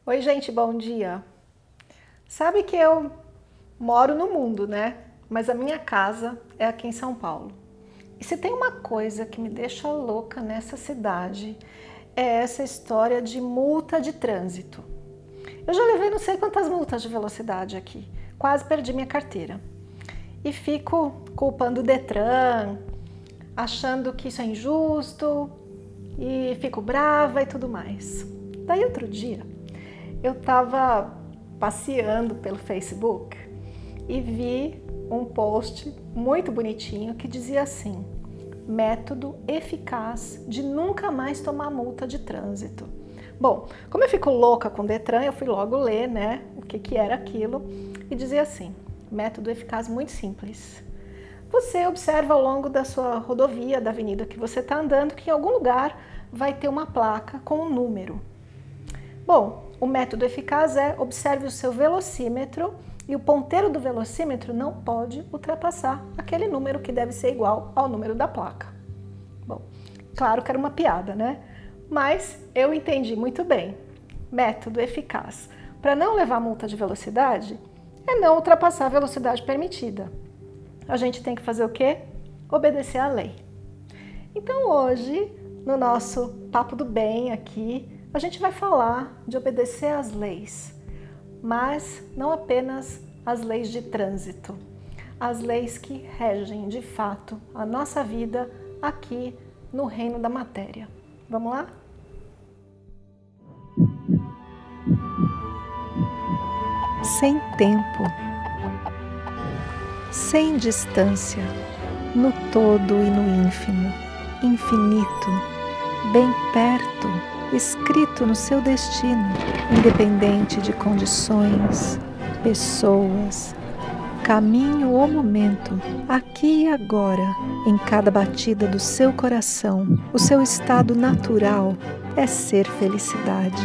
Oi, gente, bom dia. Sabe que eu moro no mundo, né? Mas a minha casa é aqui em São Paulo. E se tem uma coisa que me deixa louca nessa cidade, é essa história de multa de trânsito. Eu já levei não sei quantas multas de velocidade aqui, quase perdi minha carteira. E fico culpando o Detran, achando que isso é injusto, e fico brava e tudo mais. Daí outro dia, eu estava passeando pelo Facebook e vi um post muito bonitinho que dizia assim: método eficaz de nunca mais tomar multa de trânsito. Bom, como eu fico louca com o Detran, eu fui logo ler, né, o que era aquilo, e dizia assim: método eficaz muito simples. Você observa ao longo da sua rodovia, da avenida que você está andando, que em algum lugar vai ter uma placa com um número. Bom, o método eficaz é: observe o seu velocímetro e o ponteiro do velocímetro não pode ultrapassar aquele número que deve ser igual ao número da placa. Bom, claro que era uma piada, né? Mas eu entendi muito bem. Método eficaz para não levar multa de velocidade é não ultrapassar a velocidade permitida. A gente tem que fazer o quê? Obedecer à lei. Então hoje, no nosso Papo do Bem aqui, a gente vai falar de obedecer às leis, mas não apenas as leis de trânsito, as leis que regem de fato a nossa vida aqui no reino da matéria. Vamos lá? Sem tempo, sem distância, no todo e no ínfimo, infinito, bem perto, escrito no seu destino, independente de condições, pessoas, caminho ou momento, aqui e agora, em cada batida do seu coração, o seu estado natural é ser felicidade.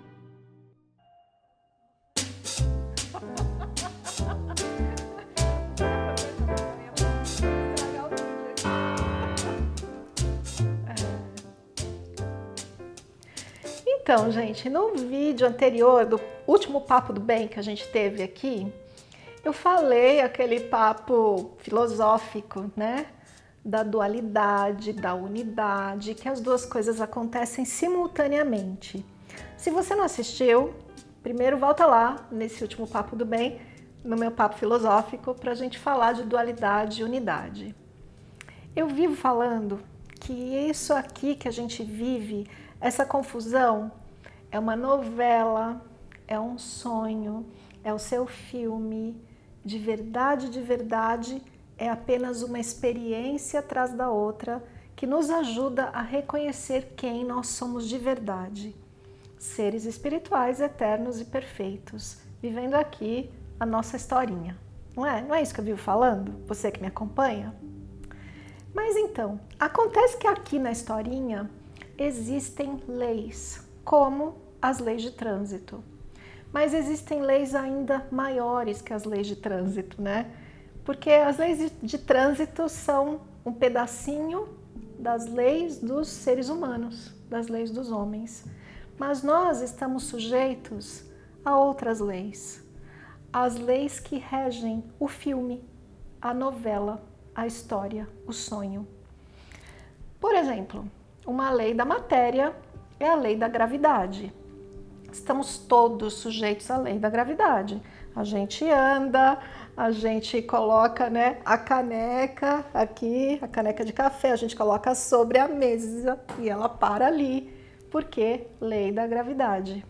Então, gente, no vídeo anterior do último Papo do Bem que a gente teve aqui, eu falei aquele papo filosófico, né? Da dualidade, da unidade, que as duas coisas acontecem simultaneamente. Se você não assistiu, primeiro volta lá nesse último Papo do Bem, no meu papo filosófico, para a gente falar de dualidade e unidade. Eu vivo falando que isso aqui que a gente vive, essa confusão, é uma novela, é um sonho, é o seu filme. De verdade, é apenas uma experiência atrás da outra que nos ajuda a reconhecer quem nós somos de verdade. Seres espirituais, eternos e perfeitos, vivendo aqui a nossa historinha. Não é? Não é isso que eu vivo falando? Você que me acompanha? Mas então, acontece que aqui na historinha existem leis, como as leis de trânsito. Mas existem leis ainda maiores que as leis de trânsito, né? Porque as leis de trânsito são um pedacinho das leis dos seres humanos, das leis dos homens. Mas nós estamos sujeitos a outras leis. As leis que regem o filme, a novela, a história, o sonho. Por exemplo, uma lei da matéria é a lei da gravidade. Estamos todos sujeitos à lei da gravidade. A gente anda, a gente coloca, né, a caneca aqui, a caneca de café, a gente coloca sobre a mesa e ela para ali, porque lei da gravidade.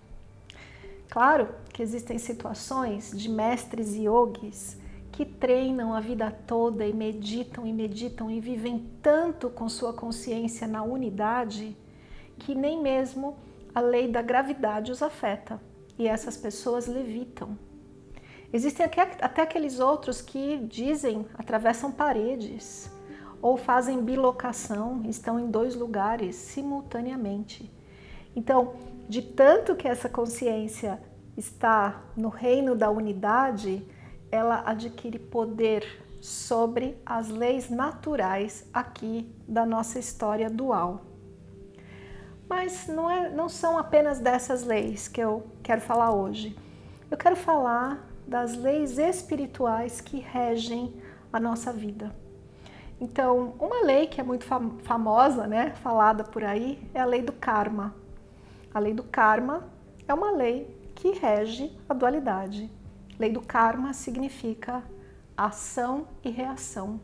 Claro que existem situações de mestres yogis que treinam a vida toda e meditam e vivem tanto com sua consciência na unidade que nem mesmo a lei da gravidade os afeta e essas pessoas levitam. Existem até aqueles outros que dizem, atravessam paredes ou fazem bilocação, estão em dois lugares simultaneamente. Então, de tanto que essa consciência está no reino da unidade, ela adquire poder sobre as leis naturais aqui da nossa história dual. Mas não são apenas dessas leis que eu quero falar hoje. Eu quero falar das leis espirituais que regem a nossa vida. Então, uma lei que é muito famosa, né, falada por aí, é a lei do karma. A lei do karma é uma lei que rege a dualidade. Lei do karma significa ação e reação.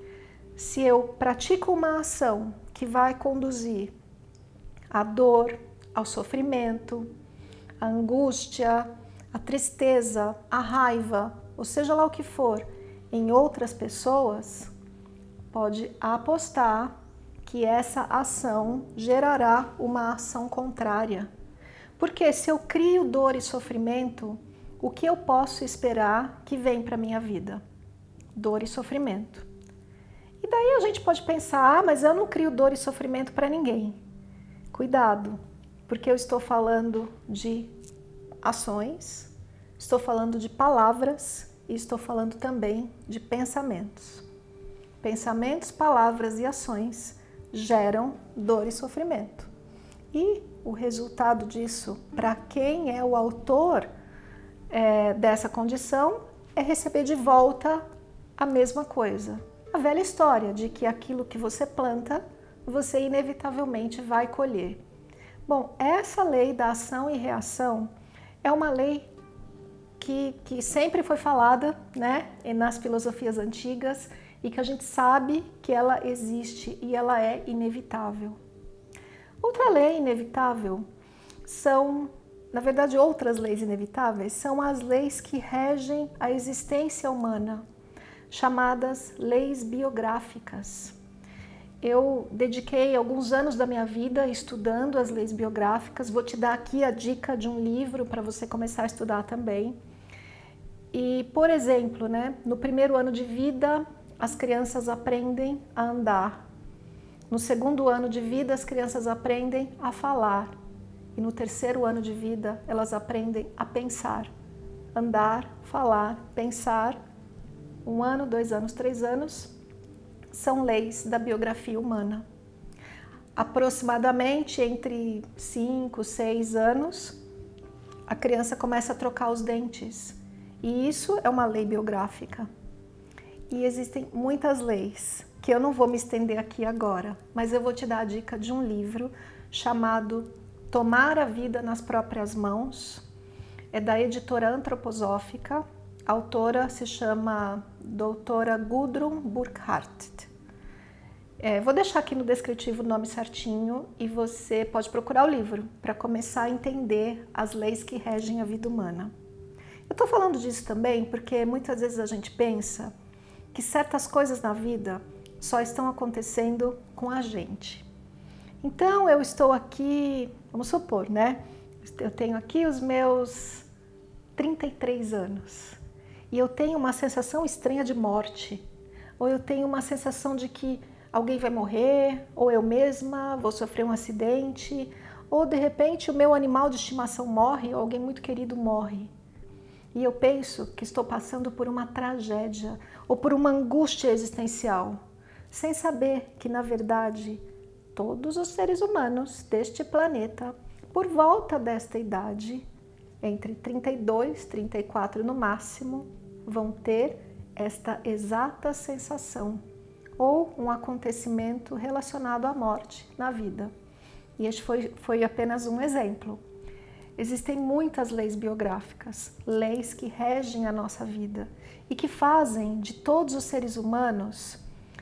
Se eu pratico uma ação que vai conduzir à dor, ao sofrimento, à angústia, à tristeza, à raiva, ou seja lá o que for, em outras pessoas, pode apostar que essa ação gerará uma ação contrária. Porque se eu crio dor e sofrimento, o que eu posso esperar que vem para a minha vida? Dor e sofrimento. E daí a gente pode pensar, mas eu não crio dor e sofrimento para ninguém. Cuidado, porque eu estou falando de ações, estou falando de palavras e estou falando também de pensamentos. Pensamentos, palavras e ações geram dor e sofrimento. E o resultado disso, para quem é o autor dessa condição, é receber de volta a mesma coisa. A velha história de que aquilo que você planta, você inevitavelmente vai colher. Bom, essa lei da ação e reação é uma lei que sempre foi falada, né, nas filosofias antigas e que a gente sabe que ela existe e ela é inevitável. Outra lei inevitável são, na verdade, outras leis inevitáveis são as leis que regem a existência humana, chamadas leis biográficas. Eu dediquei alguns anos da minha vida estudando as leis biográficas. Vou te dar aqui a dica de um livro para você começar a estudar também. E, por exemplo, né, no primeiro ano de vida, as crianças aprendem a andar. No segundo ano de vida, as crianças aprendem a falar. E no terceiro ano de vida, elas aprendem a pensar. Andar, falar, pensar. 1 ano, 2 anos, 3 anos, são leis da biografia humana. Aproximadamente entre 5, 6 anos, a criança começa a trocar os dentes. E isso é uma lei biográfica. E existem muitas leis, que eu não vou me estender aqui agora, mas eu vou te dar a dica de um livro chamado Tomar a Vida nas Próprias Mãos. É da editora Antroposófica. A autora se chama doutora Gudrun Burkhardt. Vou deixar aqui no descritivo o nome certinho e você pode procurar o livro para começar a entender as leis que regem a vida humana. Eu estou falando disso também porque muitas vezes a gente pensa que certas coisas na vida só estão acontecendo com a gente. Então eu estou aqui, vamos supor, né? Eu tenho aqui os meus 33 anos. E eu tenho uma sensação estranha de morte, ou eu tenho uma sensação de que alguém vai morrer, ou eu mesma vou sofrer um acidente, ou de repente o meu animal de estimação morre, ou alguém muito querido morre. E eu penso que estou passando por uma tragédia, ou por uma angústia existencial, sem saber que, na verdade, todos os seres humanos deste planeta, por volta desta idade, entre 32 e 34 no máximo, vão ter esta exata sensação ou um acontecimento relacionado à morte na vida. E este foi apenas um exemplo. Existem muitas leis biográficas, leis que regem a nossa vida e que fazem de todos os seres humanos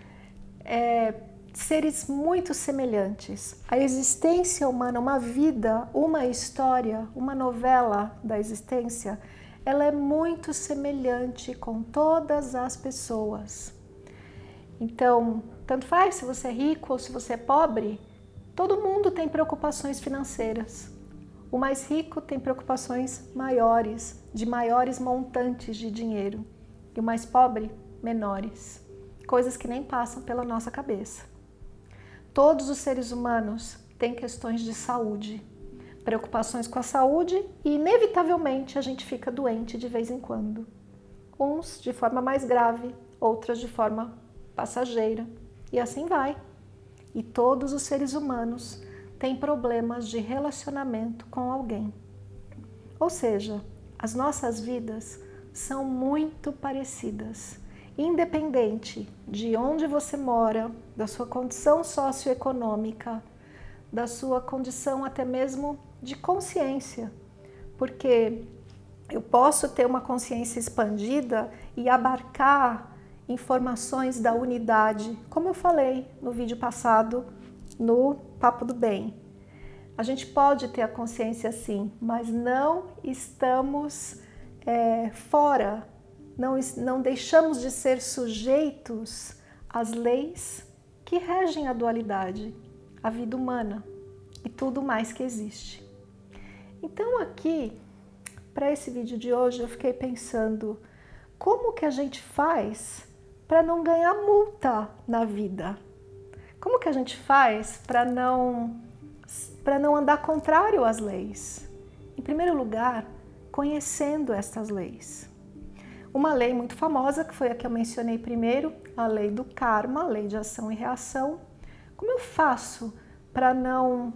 seres muito semelhantes. A existência humana, uma vida, uma história, uma novela da existência, ela é muito semelhante com todas as pessoas. Então, tanto faz se você é rico ou se você é pobre, todo mundo tem preocupações financeiras. O mais rico tem preocupações maiores, de maiores montantes de dinheiro. E o mais pobre, menores. Coisas que nem passam pela nossa cabeça. Todos os seres humanos têm questões de saúde, preocupações com a saúde e, inevitavelmente, a gente fica doente de vez em quando. Uns de forma mais grave, outras de forma passageira. E assim vai. E todos os seres humanos tem problemas de relacionamento com alguém. Ou seja, as nossas vidas são muito parecidas, independente de onde você mora, da sua condição socioeconômica, da sua condição até mesmo de consciência, porque eu posso ter uma consciência expandida e abarcar informações da unidade, como eu falei no vídeo passado, no Papo do Bem. A gente pode ter a consciência assim, mas não estamos fora, não deixamos de ser sujeitos às leis que regem a dualidade, a vida humana e tudo mais que existe. Então aqui, para esse vídeo de hoje, eu fiquei pensando como que a gente faz para não ganhar multa na vida? Como que a gente faz para não andar contrário às leis? Em primeiro lugar, conhecendo estas leis. Uma lei muito famosa, que foi a que eu mencionei primeiro, a lei do karma, a lei de ação e reação. Como eu faço para não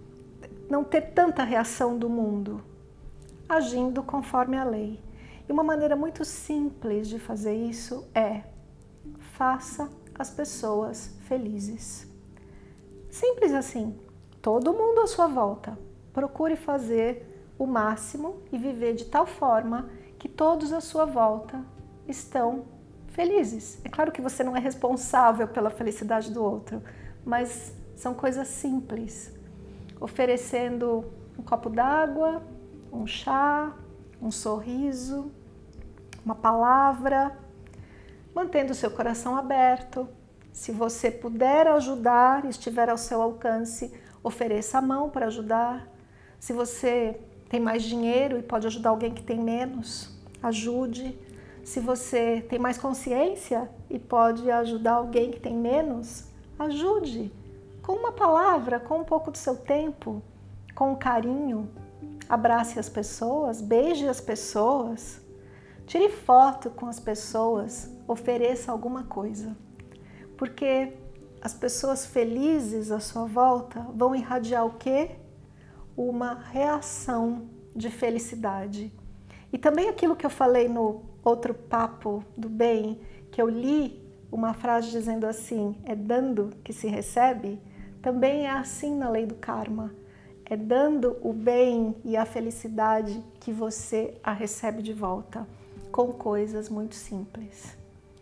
ter tanta reação do mundo? Agindo conforme a lei. E uma maneira muito simples de fazer isso é: faça as pessoas felizes. Simples assim. Todo mundo à sua volta. Procure fazer o máximo e viver de tal forma que todos à sua volta estão felizes. É claro que você não é responsável pela felicidade do outro, mas são coisas simples. Oferecendo um copo d'água, um chá, um sorriso, uma palavra, mantendo o seu coração aberto. Se você puder ajudar, estiver ao seu alcance, ofereça a mão para ajudar. Se você tem mais dinheiro e pode ajudar alguém que tem menos, ajude. Se você tem mais consciência e pode ajudar alguém que tem menos, ajude. Com uma palavra, com um pouco do seu tempo, com carinho. Abrace as pessoas, beije as pessoas, tire foto com as pessoas, ofereça alguma coisa. Porque as pessoas felizes à sua volta vão irradiar o quê? Uma reação de felicidade. E também aquilo que eu falei no outro Papo do Bem, que eu li uma frase dizendo assim: é dando que se recebe, também é assim na lei do karma. É dando o bem e a felicidade que você a recebe de volta, com coisas muito simples.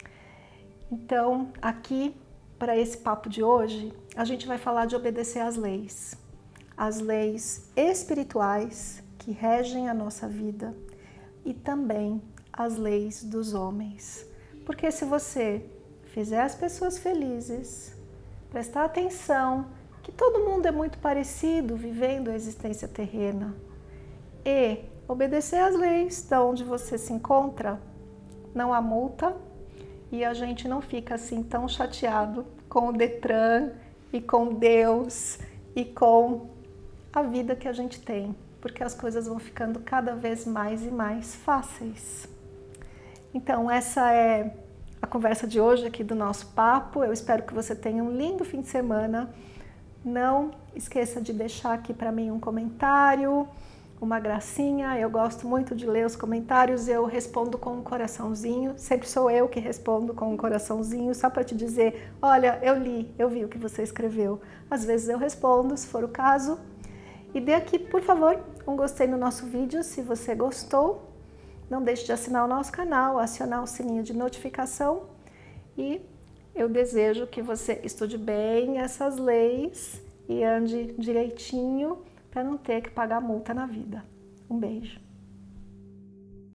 Então, aqui, para esse papo de hoje, a gente vai falar de obedecer às leis. As leis espirituais que regem a nossa vida e também as leis dos homens. Porque se você fizer as pessoas felizes, prestar atenção que todo mundo é muito parecido vivendo a existência terrena e obedecer às leis de onde você se encontra, não há multa e a gente não fica assim tão chateado com o Detran e com Deus e com a vida que a gente tem, porque as coisas vão ficando cada vez mais e mais fáceis. Então essa é a conversa de hoje aqui do nosso papo. Eu espero que você tenha um lindo fim de semana. Não esqueça de deixar aqui para mim um comentário, uma gracinha. Eu gosto muito de ler os comentários, eu respondo com um coraçãozinho. Sempre sou eu que respondo com um coraçãozinho, só para te dizer: olha, eu li, eu vi o que você escreveu. Às vezes eu respondo, se for o caso. E dê aqui, por favor, um gostei no nosso vídeo se você gostou. Não deixe de assinar o nosso canal, acionar o sininho de notificação. E eu desejo que você estude bem essas leis e ande direitinho para não ter que pagar multa na vida. Um beijo.